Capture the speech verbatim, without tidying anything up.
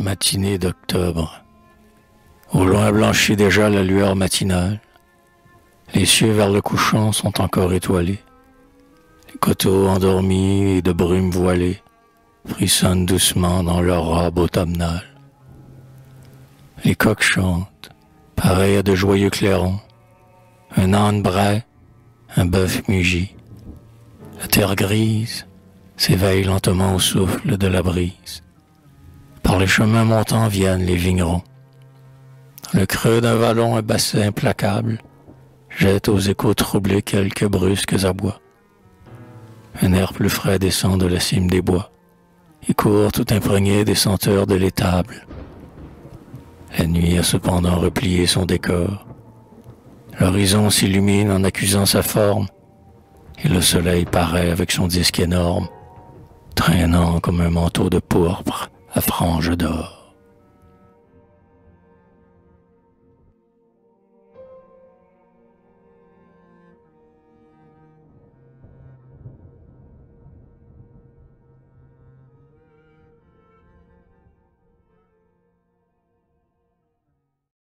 matinée d'octobre. Au loin blanchit déjà la lueur matinale. Les cieux vers le couchant sont encore étoilés. Les coteaux endormis et de brume voilés frissonnent doucement dans leur robe automnale. Les coqs chantent, pareils à de joyeux clairons. Un âne braie, un bœuf mugit. La terre grise s'éveille lentement au souffle de la brise. Par les chemins montants viennent les vignerons. Dans le creux d'un vallon, un bassin implacable jette aux échos troublés quelques brusques abois. Un air plus frais descend de la cime des bois et court tout imprégné des senteurs de l'étable. La nuit a cependant replié son décor. L'horizon s'illumine en accusant sa forme, et le soleil paraît avec son disque énorme, traînant comme un manteau de pourpre à franges d'or.